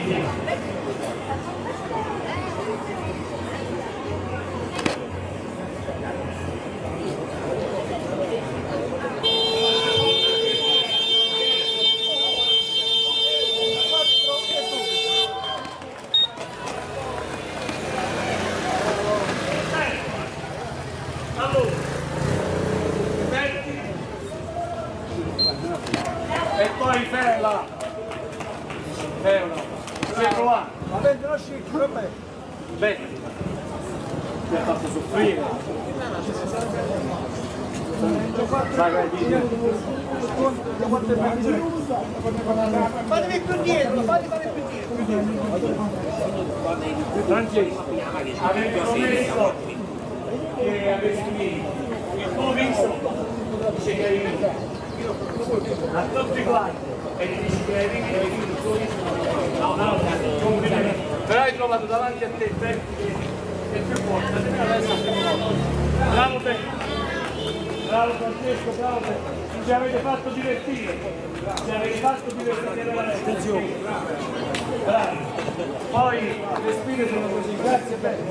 E poi ferla! Ferla! Sempre là! Ma vedi lo scicco, vabbè! Metti! Ti ha fatto soffrire! Fatemi più dietro, fatemi più dietro! Francesco, avevi promesso che avessi vinto. Il tuo visto dice che hai vinto. A tutti quanti. E ti dici che hai vinto il tuo visto. No, complimenti. Però hai trovato davanti a te Betti che è più forte. Bravo Betti. Bravo Francesco, bravo Betti. Ci avete fatto divertire. Ci avete fatto divertire veramente. Attenzione. Bravi. Poi le spine sono così. Grazie Betti.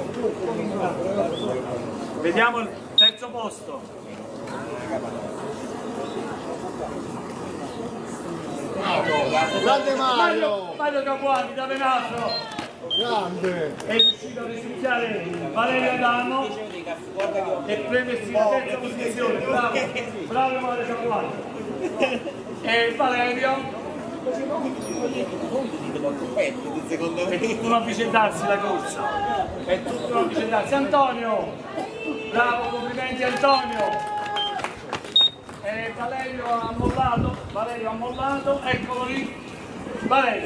Vediamo il terzo posto. Grande Mario! Mario Capuani da Venafro Grande! è riuscito a risucchiare Valerio Adamo e prendersi la terza posizione. Bravo, bravo Mario Capuani. E Valerio è tutto un avvicendarsi la corsa, è tutto un avvicendarsi. Antonio, bravo, complimenti Antonio. Valerio ha mollato, eccolo lì, Valerio.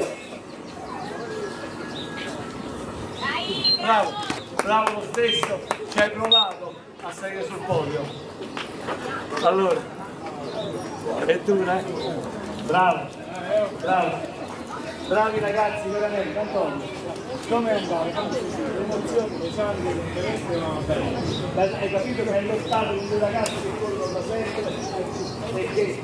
Bravo, bravo lo stesso, ci hai provato a salire sul podio. Allora, e tu, bravo, bravo, bravi ragazzi, veramente. Antonio, come andare? L'emozione, l'esame, l'interesse non va bene. Hai capito che è lo stato di due ragazzi che corrono da sempre? Perché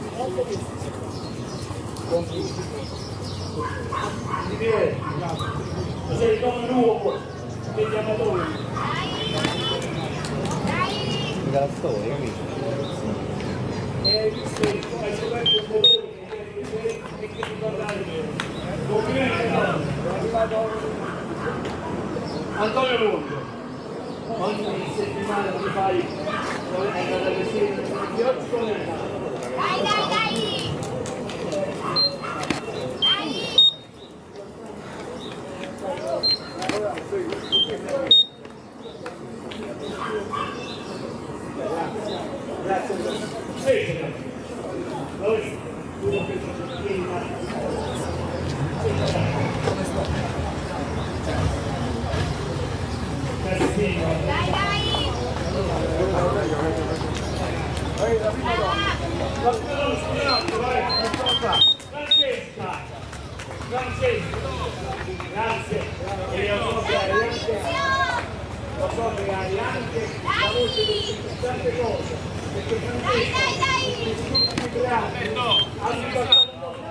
ti diverti, sei come nuovo degli amatori. Grazie, amici. E visto hai scoperto il colore e che ti guardare complimenti Antonio Lungo. Ogni settimana ti fai andare alle sere di oggi come è andato? Dai! Francesco, grazie. E lo so che hai anche la voce di tante cose, perché Francesco tutti i 3 anni ha ricordato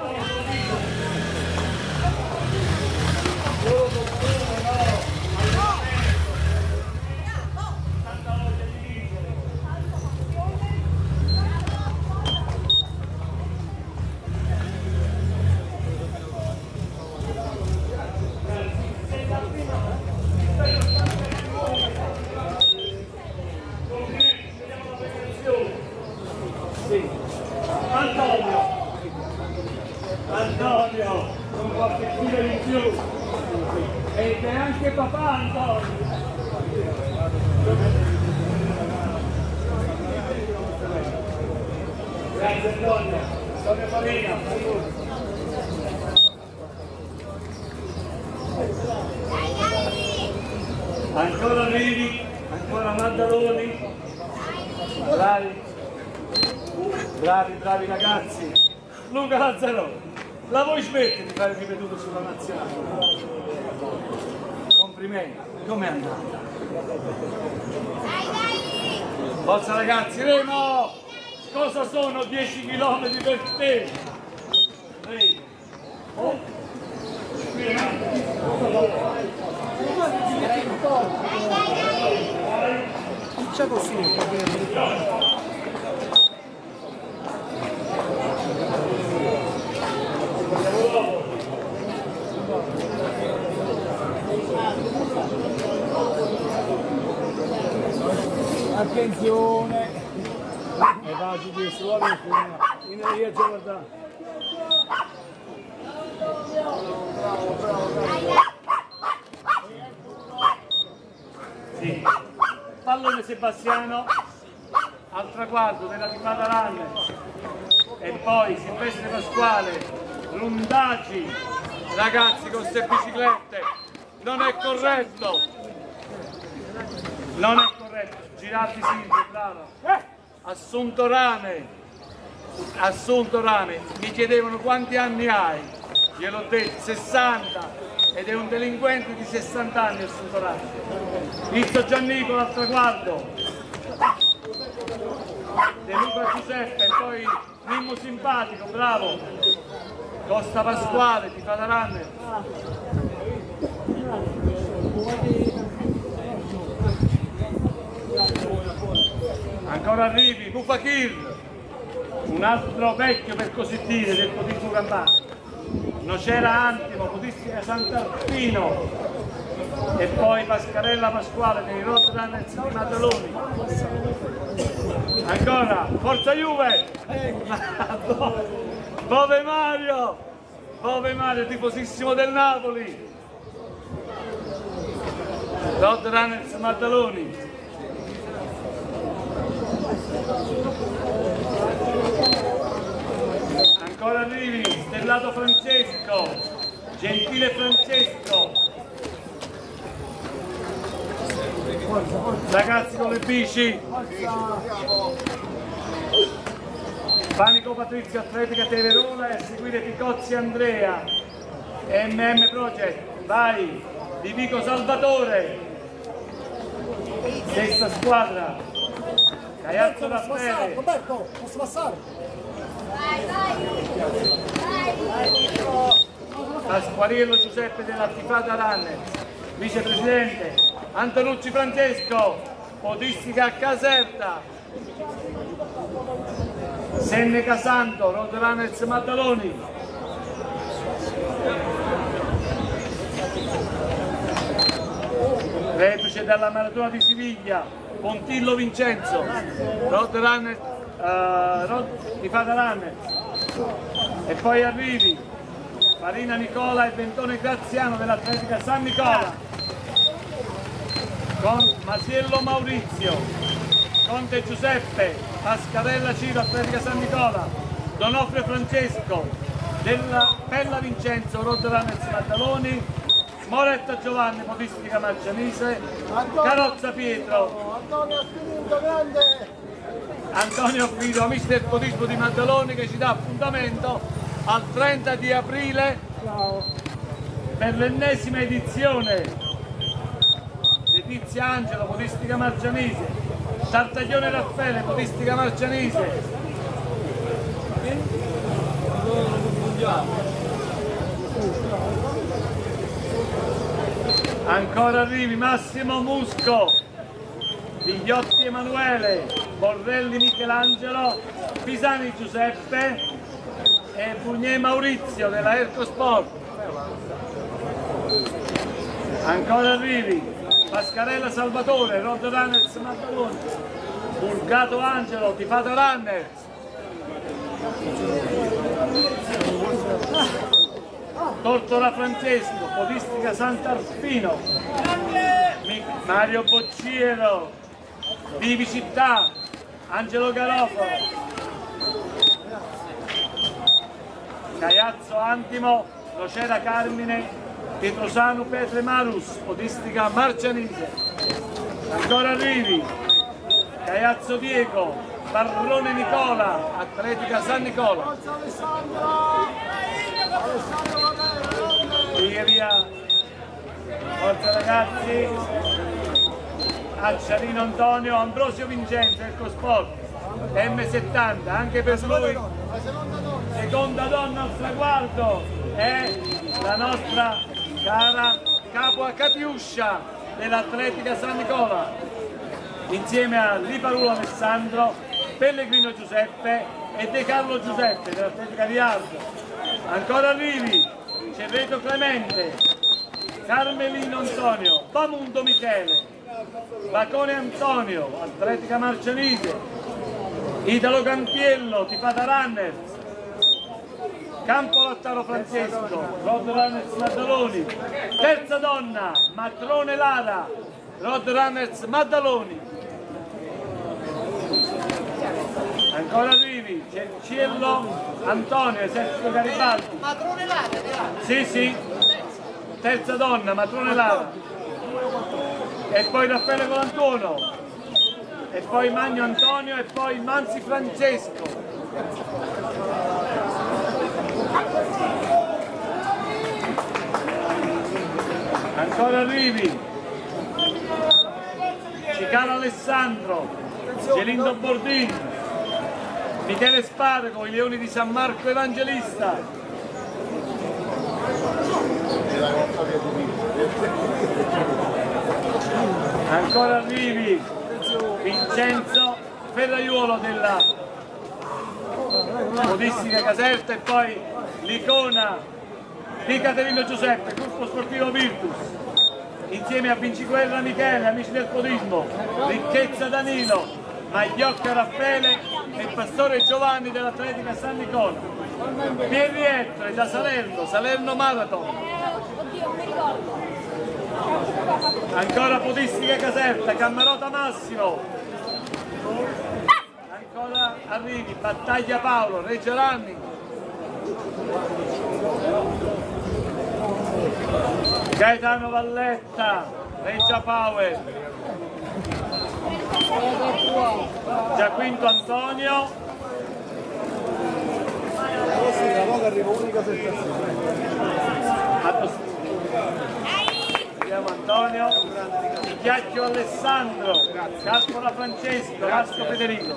Antonio, con qualche filo in più, ed è anche papà Antonio. Grazie Antonio, Antonio Farina, ancora Rivi, ancora Maddaloni, bravi ragazzi. Luca Lazzaroni, la vuoi smettere di fare ripetuto sulla nazionale? Complimenti, com'è andata? Forza ragazzi, Remo! Cosa sono 10 km per te? Remo! Oh. C'è così. Attenzione! E va giù di suolo in riesce a guardare. Sì. Pallone Sebastiano al traguardo della tifata Rannes e poi Silvestre Pasquale, Lundaci, ragazzi con queste biciclette, non è corretto, non è corretto, Girardi Silvio, bravo, Assunto Rame, mi chiedevano quanti anni hai, gliel'ho detto 60 ed è un delinquente di 60 anni Assunto Rame. Vizio Giannicolo al traguardo, De Luca Giuseppe, poi Mimmo Simpatico, bravo, Costa Pasquale, tifata Rannes. Ancora arrivi, Bufakir, un altro vecchio per così dire del podismo campano. Nocera Antimo, Podistica Sant'Arpino e poi Pascarella Pasquale dei Rod Runners di Maddaloni. Ancora, Forza Juve! Bove Mario, tifosissimo del Napoli. Rod Runners Maddaloni. Ancora arrivi, Stellato Francesco, Gentile Francesco, ragazzi con le bici, Panico Patrizio Atletica Teverona e a seguire Picozzi Andrea, MM Project, vai, Di Vico Salvatore, sesta squadra, Caiazzo Raffaele. Roberto, posso passare? Pasquariello Giuseppe della tifata Rannes, vicepresidente, Antonucci Francesco, Podistica a Caserta, Seneca Santo, Rod Runners Maddaloni, reduce dalla maratona di Siviglia, Pontillo Vincenzo, Rod Runners tifata Rannes. E poi arrivi Farina Nicola e Ventone Graziano dell'Atletica San Nicola con Masiello Maurizio, Conte Giuseppe, Pascarella Ciro Atletica San Nicola, Donofrio Francesco della Pella Vincenzo Rod Runners Maddaloni, Moretta Giovanni Podistica Marcianise, Carozza Pietro, Antonio Fido, mister Podismo di Maddaloni, che ci dà appuntamento al 30 di aprile per l'ennesima edizione. Letizia Angelo, Podistica Marcianise, Tartaglione Raffaele, Podistica Marcianise. Ancora arrivi Massimo Musco, Vigliotti Emanuele, Borrelli Michelangelo, Pisani Giuseppe e Bugnè Maurizio della Erco Sport. Ancora arrivi Pascarella Salvatore, Rod Runners Maddaloni, Bulgato Angelo, tifata Runners. Tortora Francesco, Podistica Sant'Arpino, Mario Bocciero, Vivi Città, Angelo Garofalo, Caiazzo Antimo, Nocera Carmine, Pietrosano Petre Marus, Podistica Marcianise. Ancora arrivi Caiazzo Diego, Barrone Nicola, Atletica San Nicola. Via, forza ragazzi, Acciarino Antonio, Ambrosio Vincenzo, Ecosport, M70, anche per lui, seconda donna al traguardo, è la nostra cara capo a Catiuscia dell'Atletica San Nicola, insieme a Liparulo Alessandro, Pellegrino Giuseppe e De Carlo Giuseppe dell'Atletica di Ardo. Ancora arrivi, Cerreto Clemente, Carmelino Antonio, Bamundo Michele, Bacone Antonio, Atletica Marcianise, Italo Campiello, Tifata Runners, Campo Lattaro Francesco, Rod Runners Maddaloni, terza donna, Matrone Lara, Rod Runners Maddaloni. Ancora arrivi, Cerciello Antonio, Esercito Garibaldi. Matrone Lara? Sì, sì, terza donna, Matrone Lara. E poi Raffaele Colantuono, e poi Magno Antonio, e poi Manzi Francesco. Ancora arrivi, Cicano Alessandro, Gelindo Bordini, Michele Spargo, i Leoni di San Marco Evangelista. Ancora arrivi, Vincenzo Ferraiuolo della Podistica Caserta, e poi l'icona di Caterino Giuseppe, gruppo sportivo Virtus, insieme a Vinciguerra Michele, amici del podismo, Ricchezza Danilo, Magliocca Raffaele e Pastore Giovanni dell'Atletica San Nicola, Pierri Ettore da Salerno, Salerno Marathon. Oddio, mi ricordo. Ancora Podistica Caserta, Cammarota Massimo. Ancora arrivi, Battaglia Paolo, Reggio Ranni. Gaetano Valletta, Reggia Power. Giaquinto Antonio. Vediamo Antonio, Chiacchio Alessandro, Carpola Francesco, Lasco Federico,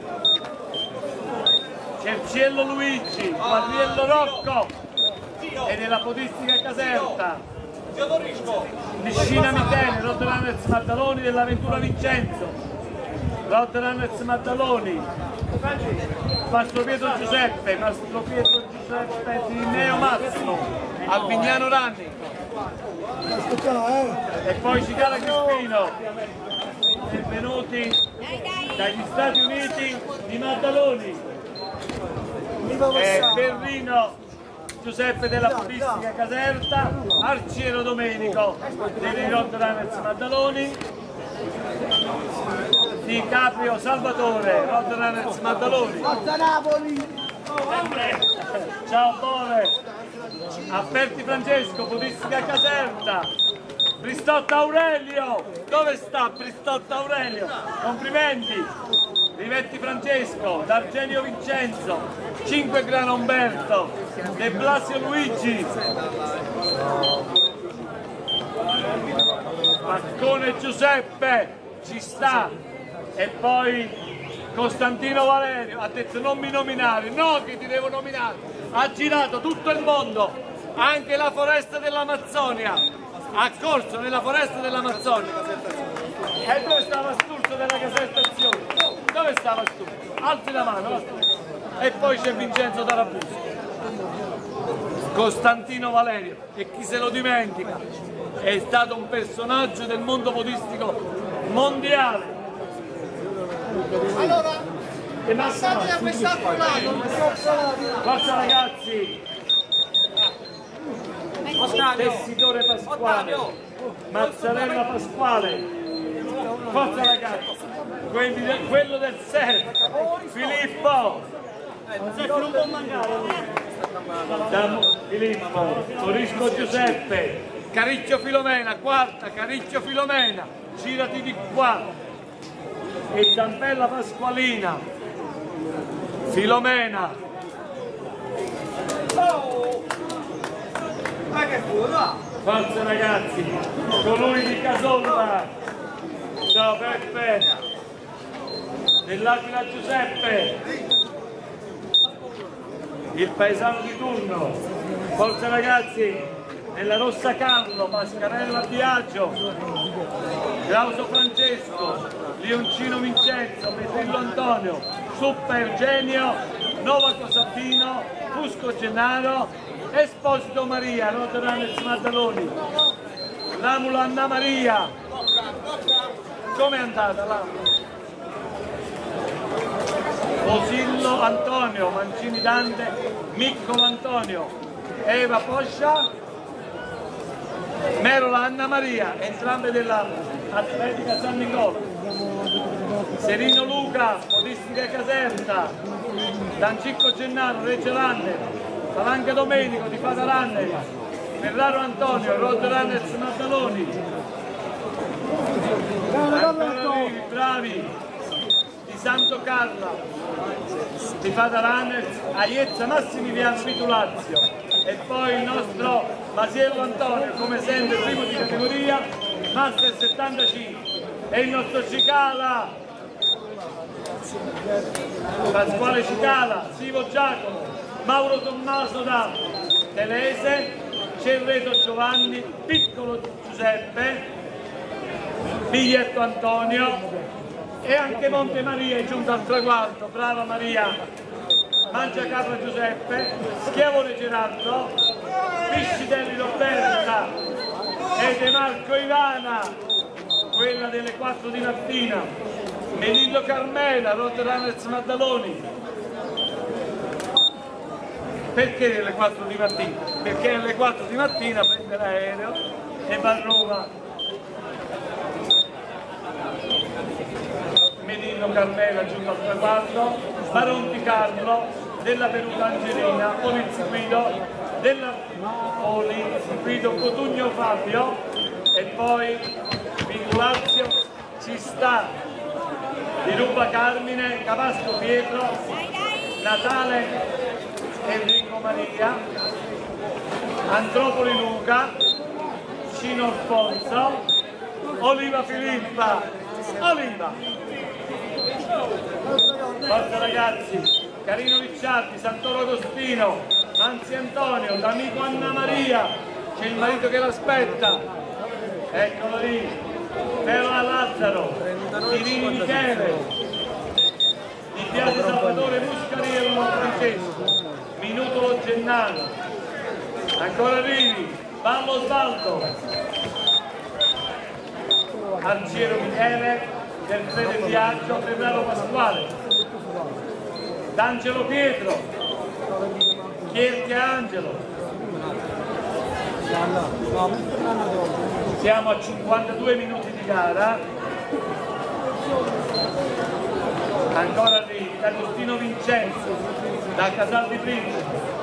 Cerciello Luigi, Quadriello Rocco e della Podistica Caserta, Piscina Michele, Rod Runners Maddaloni dell'Aventura Vincenzo, Rod Runners Maddaloni, Mastro Pietro Giuseppe di Neo Massimo, Alvignano Ranni. E poi Cicala Crispino, benvenuti dagli Stati Uniti di Maddaloni, e Berrino Giuseppe della Podistica Caserta, Arciero Domenico dei Rod Runners Maddaloni, Di Caprio Salvatore, Rod Runners Maddaloni. Ciao Bove, Aperti Francesco, Podistica Caserta, Bristotta Aurelio, dove sta Bristotta Aurelio? Complimenti! Rivetti Francesco, D'Argenio Vincenzo, 5 Grano Umberto, De Blasio Luigi, Maccone Giuseppe, ci sta, e poi Costantino Valerio, ha detto non mi nominare, no che ti devo nominare, ha girato tutto il mondo, anche la foresta dell'Amazzonia, ha corso nella foresta dell'Amazzonia. E dove stava Sturzo della Casertazione? Dove stava Sturzo? Alzi la mano. E poi c'è Vincenzo Tarabuso, Costantino Valerio, e chi se lo dimentica, è stato un personaggio del mondo podistico mondiale. Allora, E passate da quest'altro lato. Forza ragazzi! Tessitore Pasquale, Mazzarella Pasquale, forza ragazzi, quello del surf, Filippo, non può mancare, Filippo, Torisco Giuseppe, Caricchio Filomena, quarta, Caricchio Filomena, girati di qua, e Zampella Pasqualina, Filomena. Forza ragazzi, colui di Casolla, ciao Peppe, dell'Aquila Giuseppe, il paesano di turno, forza ragazzi, della Rossa Carlo, Mascarella Biagio, Glauso Francesco, Leoncino Vincenzo, Petrillo Antonio, Suppa Eugenio, Novaco Sabino, Fusco Gennaro, Esposito Maria, Roteranez Maddaloni, Lamulo Anna Maria. Com'è andata Lamulo? Posillo Antonio, Mancini Dante, Miccolo Antonio, Eva Poscia, Merola Anna Maria, entrambe della Atletica San Nicola, Serino Luca, Podistica Caserta, Dancicco Gennaro, Reggio Runner, Palanca Domenico di Fata Runner, Ferraro Antonio, Rod Runners Maddaloni, bravi, di Santo Carla, di Fata Runners, Aiezza Massimiliano Vitulazio e poi il nostro Masiello Antonio, come sempre primo di categoria, Master 75, e il nostro Cicala, Pasquale Cicala, Sivo Giacomo, Mauro Tommaso da Telese, Cerreto Giovanni, Piccolo Giuseppe, Biglietto Antonio e anche Monte Maria è giunto al traguardo, brava Maria, Mangiacapra Giuseppe, Schiavone Gerardo, Piscitelli Roberta e De Marco Ivana, quella delle 4 di mattina, Melillo Carmela, Roteranez Maddaloni. Perché delle 4 di mattina? Perché alle 4 di mattina prende l'aereo e va a Roma. Melillo Carmela giunto al traguardo, Baronti Carlo, della Peruta Angelina, Polizzi Guido, della Polizzi Guido Cotugno Fabio e poi Vitulazio ci sta, di Ruba Carmine, Cavasco Pietro, Natale Enrico Maria, Antropoli Luca, Cino Alfonso, Oliva Filippa, Oliva! Forza ragazzi, Carino Ricciardi, Santoro Agostino, Manzi Antonio, D'Amico Anna Maria, c'è il marito che l'aspetta, eccolo lì, Perola Lazzaro, Divini Michele, Di Piazza Salvatore Muscariello Francesco, Minutolo Gennaro, ancora Rivi, Ballo Osvaldo, Arciero Michele, del Fede Viaggio, Ferraro Pasquale, D'Angelo Pietro, Chierchi Angelo. Siamo a 52 minuti di gara. Ancora lì, D'Agostino Vincenzo, da Casal di Principe.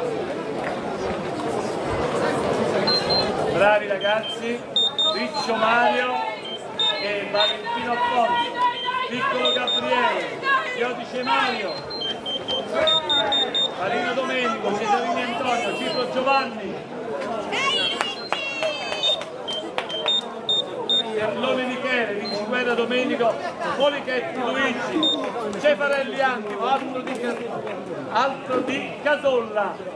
Bravi ragazzi, Riccio Mario e Valentino Alfonso, Piccolo Gabriele, Giodice Mario, Marino Domenico, Cesarini Antonio, Cipro Giovanni, Erlone Michele, Vinci Guerra Domenico, Polichetti Luigi, Cefarelli Angelo, altro di Casolla.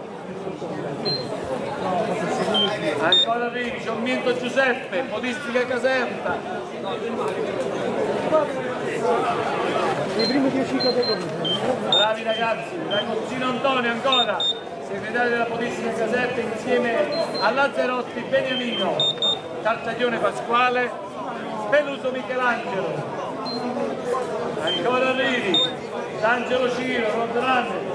Ancora lì, Ciommiento Giuseppe, Podistica Caserta. I primi 10 categorie. Bravi ragazzi, Ragozzino Antonio ancora, segretario della Podistica Caserta insieme a Lazzarotti Beniamino, Tartaglione Pasquale, Peluso Michelangelo. Ancora Rivi, D'Angelo Ciro, Rodranne.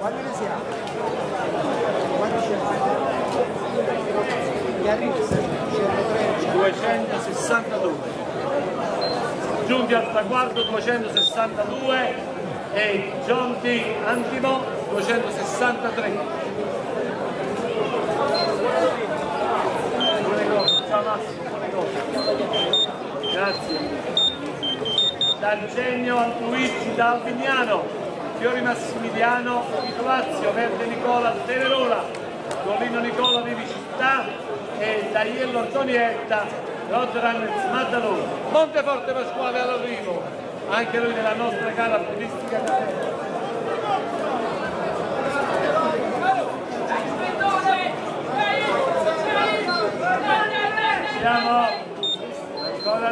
262 giunti al traguardo 262 e Gionti Antimo 263. Buone cose, ciao Massimo, buone cose. Grazie. D'Argenio Antuizzi da Alvignano, Fiori Massimiliano, Vitulazio, Verde Nicola, Tenerola, Collino Nicola di Vicità e Daiello Antonietta, Roteranez Maddaloni. Monteforte Pasquale all'arrivo, anche lui nella nostra gara podistica Caserta.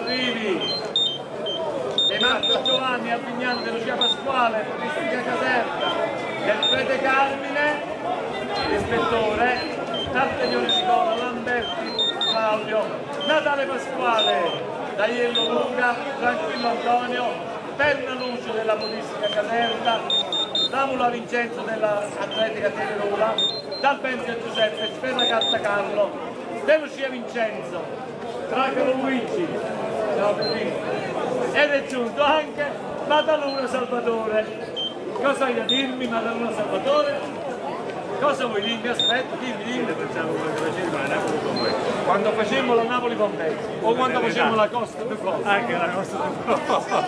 arrivi De Marco Giovanni a Vignano di Lucia Pasquale, Podistica Caserta, del Prete Carmine, ispettore, Tartaglione Nicola, Lamberti Claudio, Natale Pasquale, Daiello Luca, Tranquillo Antonio, Perna Lucio della Podistica Caserta, Damula Vincenzo dell'Atletica Tenerola, Dal Benzio Giuseppe, Sferracatta Carlo, De Lucia Vincenzo, Tracalo Luigi, ciao Federico. Ed è giunto anche Maddalena Salvatore. Cosa hai da dirmi, Maddalena Salvatore? Cosa vuoi dirmi? Aspetta, dimmi. Quando facemmo la Napoli Pompei o quando facemmo la Costa du Costa? Anche la Costa du Costa.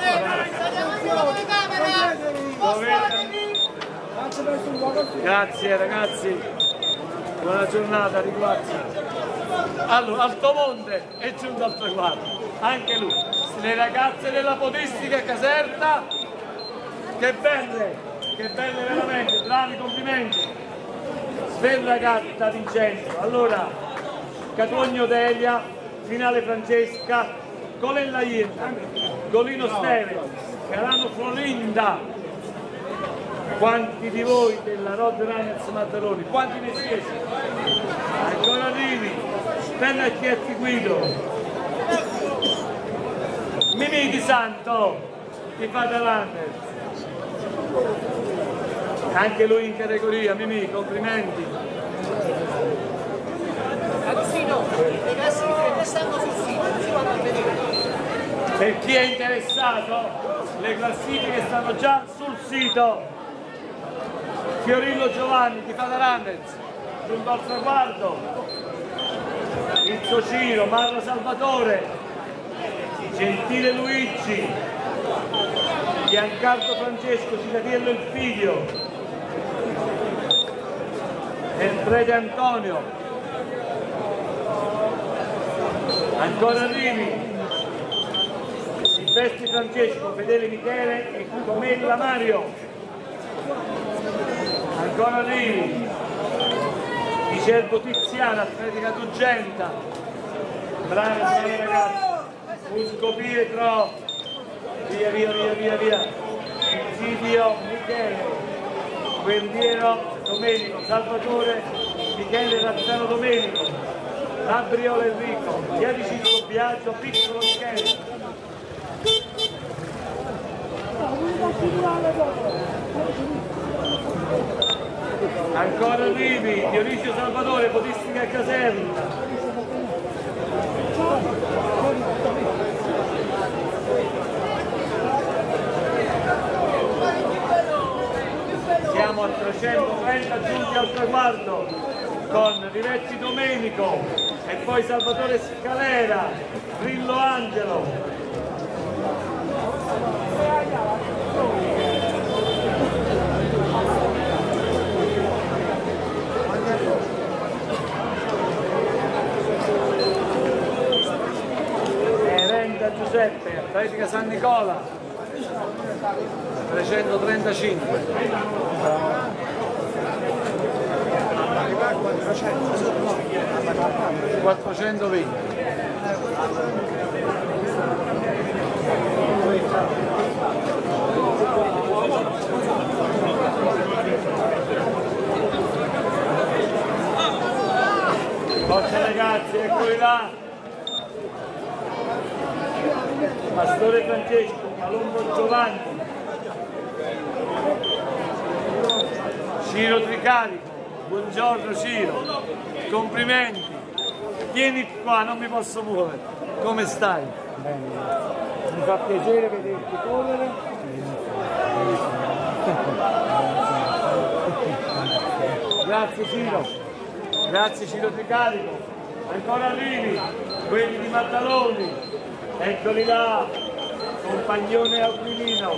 Grazie ragazzi, buona giornata, ringrazio. Allora, Altomonte è giunto al traguardo, anche lui. Le ragazze della Podistica Caserta, che belle veramente, bravi, complimenti. Sferracatta Vincenzo, allora Catogno Delia, Finale Francesca, Colella Irna, Golino Steve, Carano Florinda. Quanti di voi della Rod Runners Mazzaroni, quanti ne siete? Ancora arrivi, Penna Chietti Guido, Mimì Di Santo, ti fa davanti. Anche lui in categoria, Mimì, complimenti. Agostino, le classifiche stanno sul sito, si vanno a vedere. Per chi è interessato, le classifiche stanno già sul sito. Fiorillo Giovanni, ti fa davanti, giunto al traguardo. Izzo Ciro, Marra Salvatore, Gentile Luigi, Giancarlo Francesco, Cicatiello il figlio, e Prete Antonio. Ancora arrivi, Silvestri Francesco, Fedele Michele e Comella Mario. Ancora arrivi, Vicerbo Tiziana, Atletica Dugenta, bravi ragazzi. Fusco Pietro, via, Zidio Michele, Guerriero Domenico, Salvatore Michele Razzano Domenico, Labriola Enrico, via di Cisco Biagio, Piccolo Michele. Ancora arrivi, Dionisio Salvatore, Podistica Caserta. Siamo a 330 giunti al traguardo con Rivetti Domenico e poi Salvatore Scalera, Grillo Angelo. Renda Giuseppe, Atletica San Nicola. 335 420 forza ragazzi, eccoli là. Pastore Francesco, Palumbo Giovanni, Ciro Tricarico, buongiorno Ciro, complimenti, vieni qua, non mi posso muovere, come stai? Bene, mi fa piacere vederti correre. Grazie Ciro, grazie Ciro Tricarico, ancora arrivi, quelli di Maddaloni, eccoli là, Compagnone Aquilino,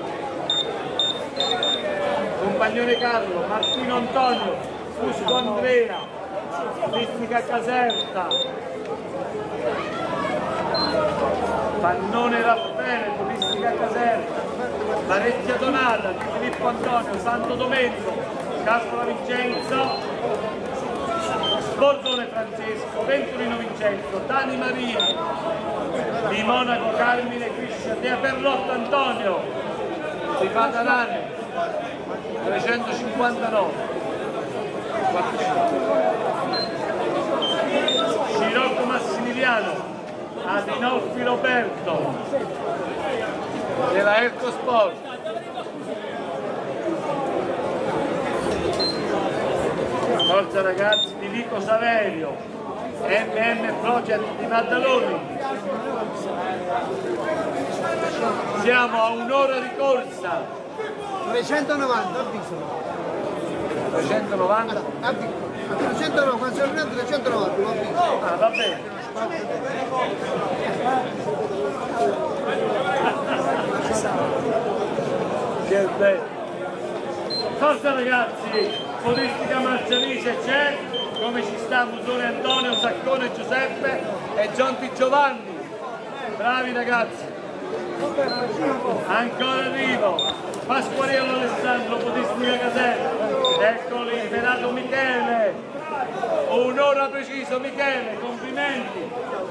Compagnone Carlo, Martino Antonio, Fusco Andrea, Podistica Caserta, Pannone Raffaele, Podistica Caserta, Varecchia Donata, Di Filippo Antonio, Santo Domenico, Cascola Vincenzo, Bordone Francesco, Venturino Vincenzo, Dani Maria, di Monaco Carmine Criscia, Dea Perlotto Antonio, di Patanane, 359. Scirocco Massimiliano, Adinolfi Roberto della Erco Sport, forza ragazzi di Vico Saverio, MM Project di Maddaloni. Siamo a un'ora di corsa. 390 avviso. 390? A 390, quando sono arrivato 390, avviso. Ah, va bene. Che bello. Forza ragazzi, podistica Marcialise c'è, come ci sta Musone Antonio, Saccone Giuseppe e Gionti Giovanni. Bravi ragazzi. Ancora arrivo. Pasquariello Alessandro, podistica Caserta. Ecco l'imperato Michele. Un'ora preciso Michele, complimenti.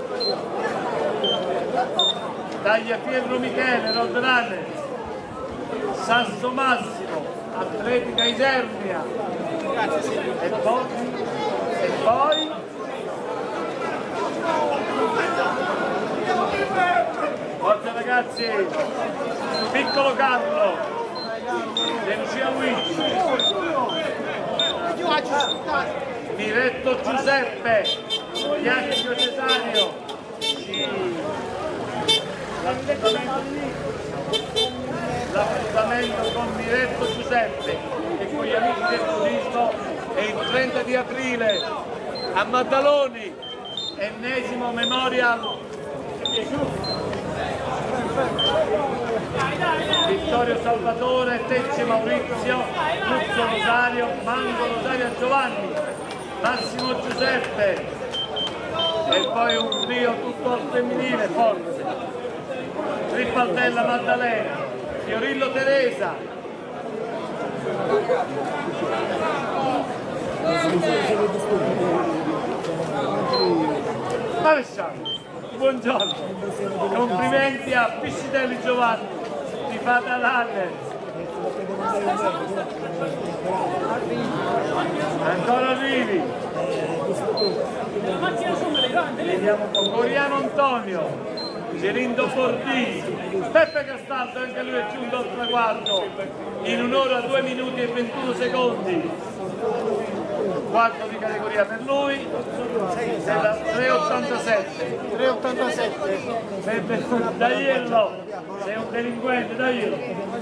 Tagliaferro Michele, Rodrane. Sasso Massimo, Atletica Isernia. E poi forza ragazzi, Piccolo Carlo, De Lucia Luigi, Miretto Giuseppe, Iacchio Cesario, l'appuntamento con Miretto Giuseppe e con gli amici del turismo è il 30 di aprile a Maddaloni, ennesimo memorial Vittorio Salvatore, Tecce Maurizio, Luzzo Rosario, Mango Rosario Giovanni, Massimo Giuseppe e poi un trio tutto al femminile, forse, Tripaldella Maddalena, Fiorillo Teresa, Alessandro, buongiorno, complimenti a Piscitelli Giovanni di Patanane. Ancora arrivi. Coriano Antonio, Gerindo Bordini, Peppe Castaldo, anche lui è giunto al traguardo in un'ora 2 minuti e 21 secondi. Quarto di categoria per lui, della 387. 387. Dagliello, sei un delinquente, daglielo.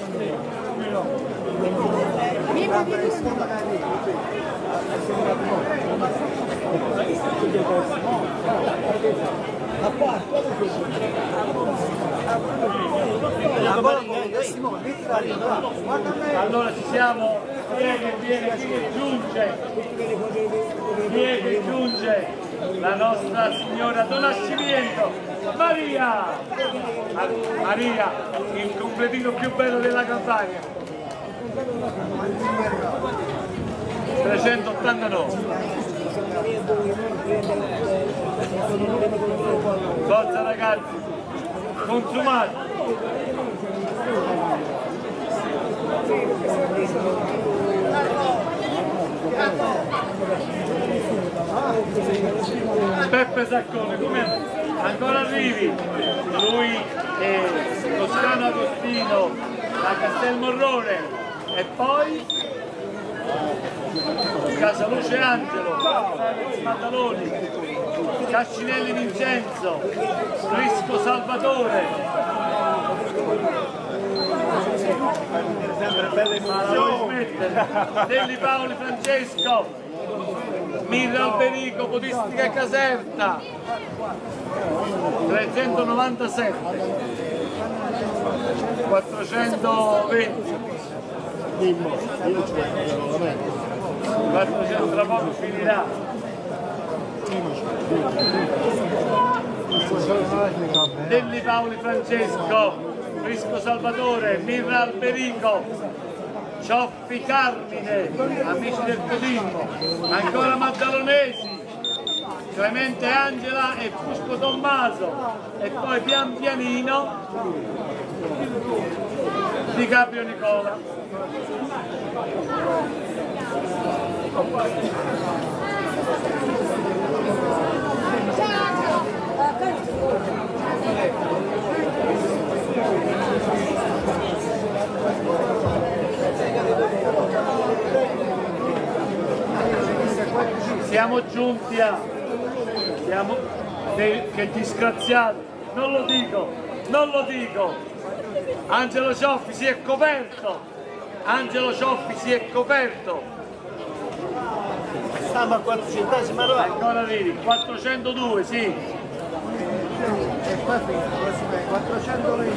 Allora ci siamo, chi è che viene, chi che giunge, la nostra signora Donascimento, Maria, il completino più bello della campagna, 389. Forza ragazzi, consumati. Peppe Saccone, come ancora arrivi? Lui è Toscano Agostino da Castelmorrone e poi Casaluce Angelo, Maddaloni, Cascinelli Vincenzo, Risco Salvatore, Delli Paoli Francesco, Mirra Alberico, Podistica Caserta, 397, 420, 400 tra poco finirà. Delli Paoli Francesco, Risco Salvatore, Mirra Alberico, Cioffi Carmine, amici del Codimmo, ancora Maddalonesi, Clemente Angela e Fusco Tommaso e poi pian pianino Di Caprio Nicola. Siamo giunti a... che disgraziato, non lo dico. Angelo Cioffi si è coperto. Stiamo al 400esimo allora. Ancora arrivi, 402, sì. E qua fino, 420.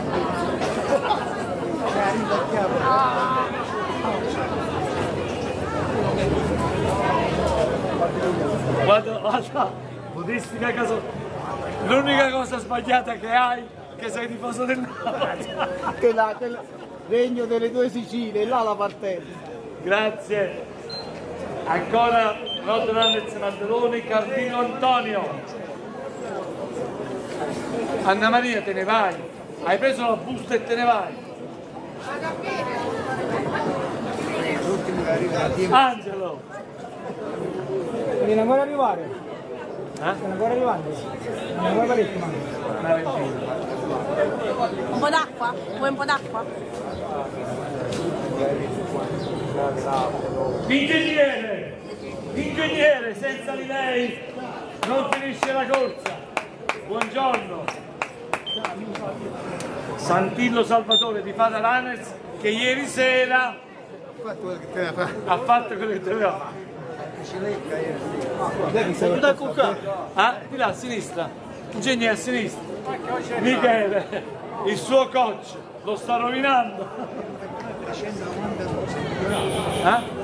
Guarda, buddistica caso. L'unica cosa sbagliata che hai, che sei tifoso del Napoli. Che regno delle due Sicilie, là la partenza. Grazie. Ancora Rod Randez Mandeloni, Cardino Antonio. Anna Maria, te ne vai. Hai preso la busta e te ne vai. Angelo. Devi ancora arrivare? Eh? Ancora arrivando? Ancora parecchio manca. Una ventina. Un po' d'acqua? Vuoi un po' d'acqua? Ingegnere, senza di lei non finisce la corsa. Buongiorno. Santillo Salvatore di Fada Lanes che ieri sera ha fatto quello che doveva fare. Ah, di là a sinistra, ingegnere a sinistra. Michele, il suo coach, lo sta rovinando. Eh?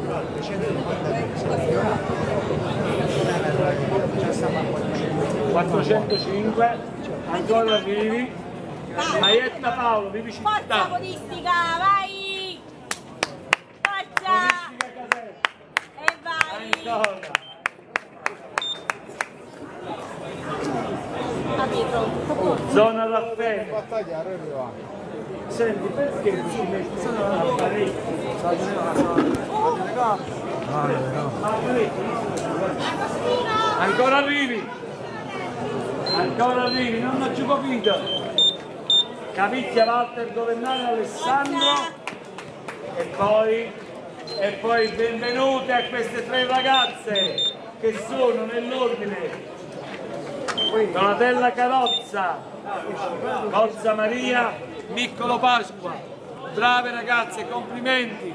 405, ancora arrivi. Maietta Paolo, vivi Forza città. podistica, vai! Forza! E vai! Ancora. Zona Raffaele. Senti, perché ci metti apparecchi? Ancora arrivi, non ho più capito. Capicchia Walter Governale Alessandro e poi benvenute a queste tre ragazze che sono nell'ordine Donatella Carozza, Rozza Maria, Niccolo Pasqua. Brave ragazze, complimenti.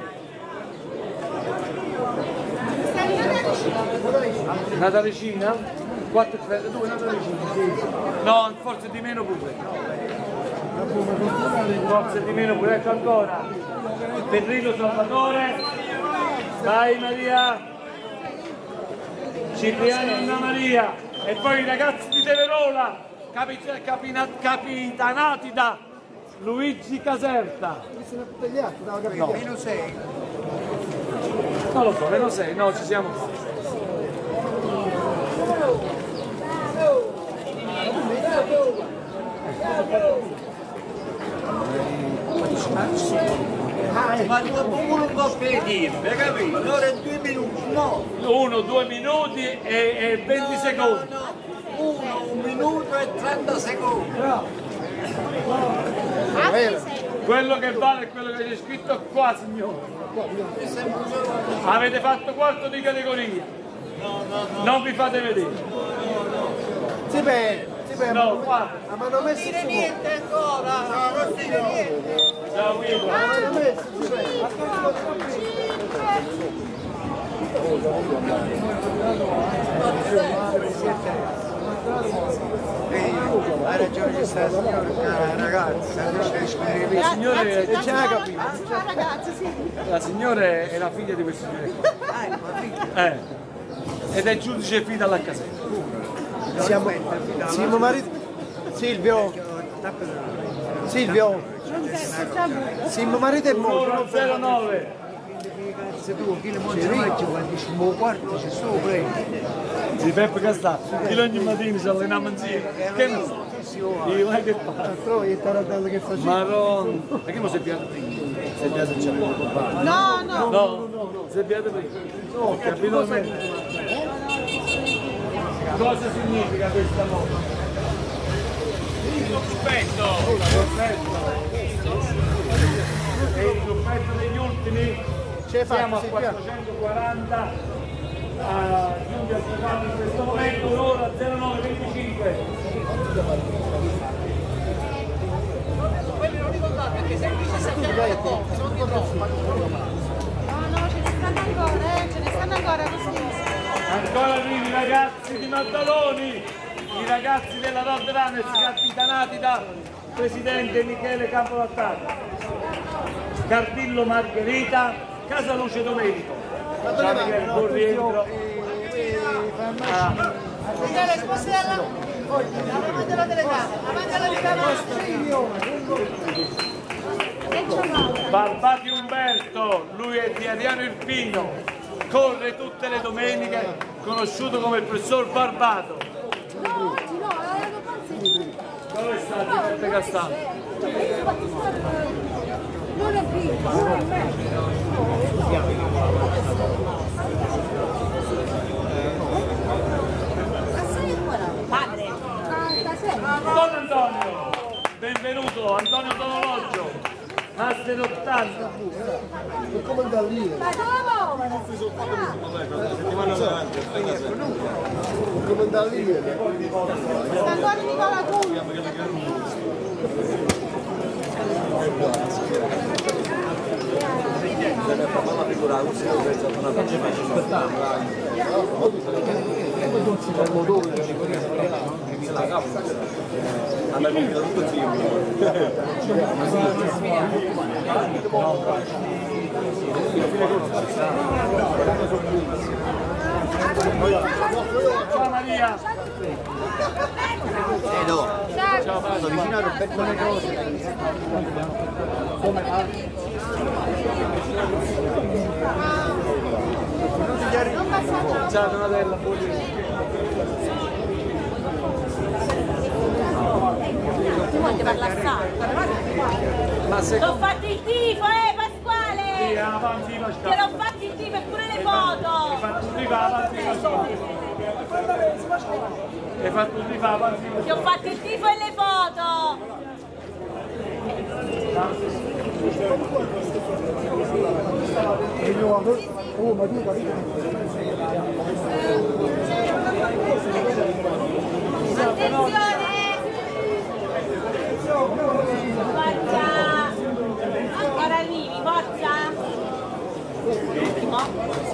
Natalicina? 432 Natalicina? Sì. No, forse di meno pure. Forse di meno pure, ecco ancora. Pedrino Salvatore. Vai Maria. Cipriano Anna Maria. E poi i ragazzi di Teverola, capitanati da Luigi Caserta. No. Meno 6. Non lo so, meno 6, no, ci siamo. Ma uno può spedire, hai capito? Ora 2 minuti, no. 1, 2 minuti e 20 secondi. No. 1 minuto e 30 secondi. Quello che vale è quello che c'è scritto qua, signore. Avete fatto quarto di categoria. Non vi fate vedere. Si vede. No, guarda. Ma non messo niente ancora. No, non si vede niente. Ciao Guido. Hai ragione, questa signora, ragazza, Signore, ragazzi, sì. la signora è la figlia di questo signore. Ed è giudice fida alla casetta. Siamo mariti. Silvio. Siamo marito e moglie. 109. se tu chi le monti non è quando ci muovo quarto c'è solo prego. Di Peppe Castà, chi ogni mattina ci alleniamo insieme. Che ne so? Io non è che fa. Trovi il taratello che faceva? Marron. Ma che non sei piato prima? Sei piato c'è No, no. No, sei piato prima. No, capito me. Cosa significa questa moda? Il gruppetto. È il gruppetto degli ultimi. Siamo a 440 a giungere al totale in questo momento, un'ora 09:25. No, no, ce ne stanno ancora, ce ne stanno ancora così. Ancora arrivi i ragazzi di Maddaloni, i ragazzi della Nord Runners capitanati da presidente Michele Campolattato, Cardillo Margherita, Casaluce Domenico. Ciao Michele, buon rientro. Michele, sposti davanti alla telecamera, davanti alla telecamera. Barbati Umberto, lui è di Ariano Irpino, corre tutte le domeniche, conosciuto come il professor Barbato. No, oggi no, erano pazzi. Dove sta Peppe Castà? Non è prima, non è padre. Don Antonio, benvenuto, Antonio Donologgio, Master 80. Come andare lì? Ma dove? Come andare lì? Sta ancora Nicola Cugli. Ciao Maria. Ciao, sono vicino a Roberto le cose. Come va? Ciao Donatella, Tu voglio parlare ma se L'ho fatto il tifo, Pasquale! sì, avanti Pasquale. Te l'ho fatto il tifo e pure le foto! Hai fatto un rifa avanti Pasquale. Hai fatto un rifa avanti Ti ho fatto il tifo e le foto! Oh, ma tu Attenzione! Forza! Ancora arrivi, forza! Ultimo?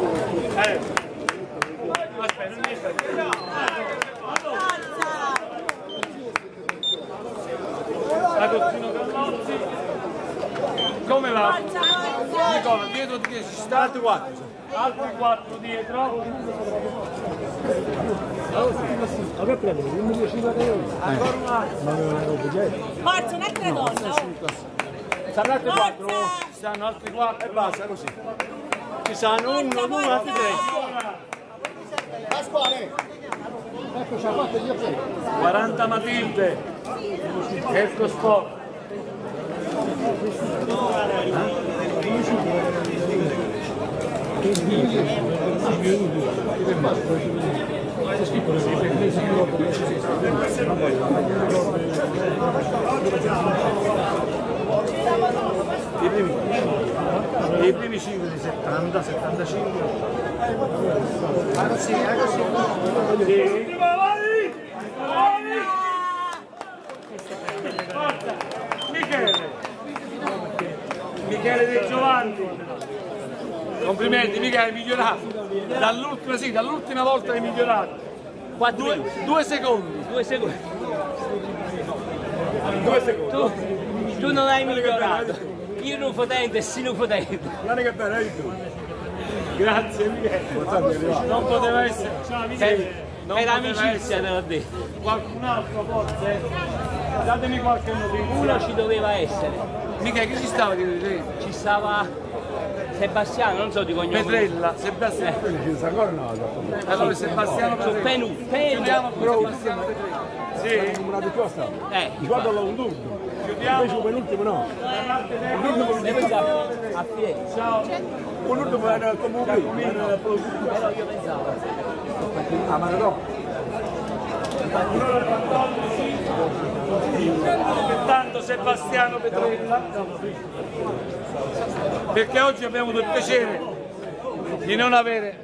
Aspetta, non riesco a Forza! Agostino Callozzi. Come va? Forza, forza! Nicola, dietro di te ci sta altri 4. Altri 4 dietro. Ancora un altro. Forza, un'altra donna! Stanno altri 4? Forza! Stanno altri 4 e basta così. Ci saranno uno, due, altri tre. Pasquale! Ecco, ci ha fatto gli occhi. 40 Matilde. Esco Sport. I primi 5 di 70, 75. Così. Sì. Vai! Forza! Michele De Giovanni. Complimenti Michele, hai migliorato. Dall'ultima volta hai migliorato. 2 secondi. 2 secondi. Tu non hai migliorato. Io non potente e si non potente. Guarda che bello, hai tu. Grazie Michele. Non poteva essere. Ciao Michele. Non Era poteva amicizia, essere te l'ho detto. qualcun altro forse? Datemi qualche notizia. Uno ci doveva essere. Mica, chi ci stava di te? Ci stava Sebastiano, non so di cognome. Petrella, Sebastiano. Allora Sebastiano Petrella. Chiudiamo con Sebastiano Petrella. Sì? Guardalo un turno. Chiudiamo. Invece penultimo no. A Firenze. Ciao. Un ultimo era come un primo. Però io pensavo. Ah, ma no. Aspettando Sebastiano Petrella, perché oggi abbiamo avuto il piacere di non avere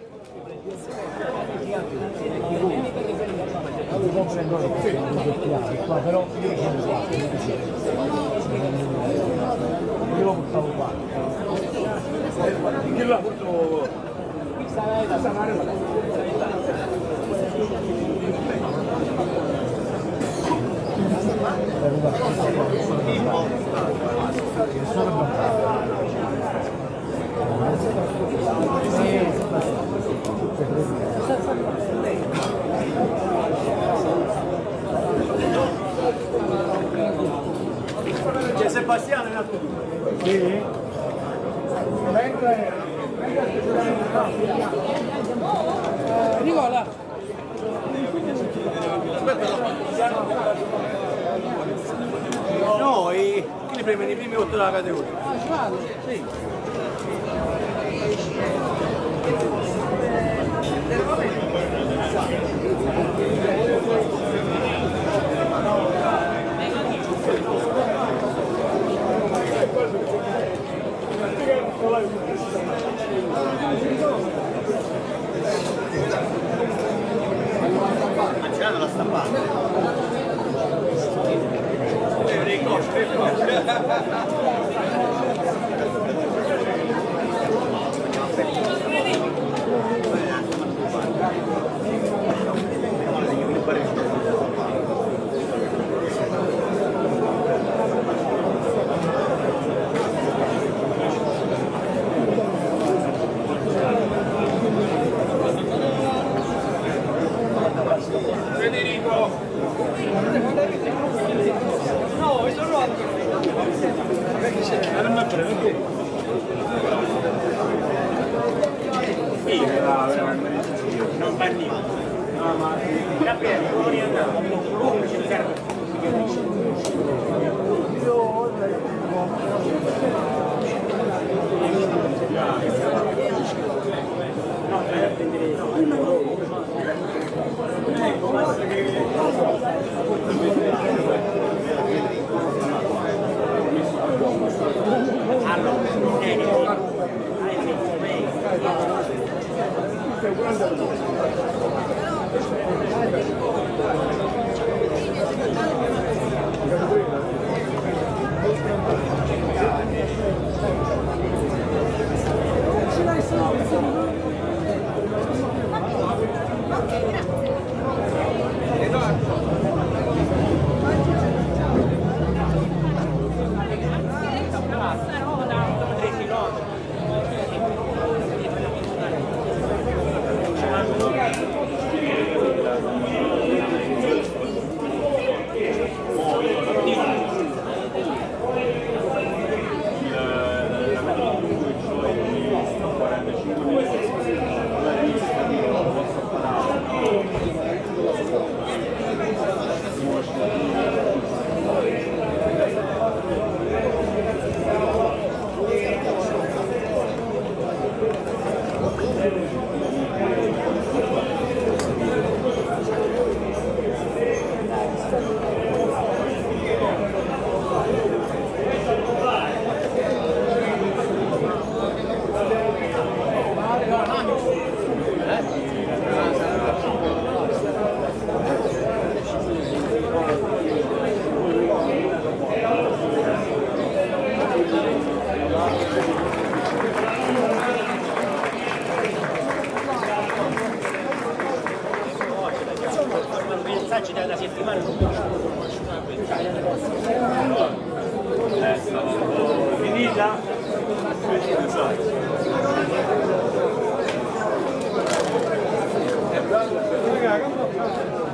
C'è Sebastiano in alto. Sì. Nicola. No, chi li preme nei primi 8 della categoria? Ah, ci vado? Sì. Ha girato la stampata. Federico. No, sono rotto. Non parliamo. No, ma Gabriele, fuori andiamo. Comunque ci serve. Da settimana finita?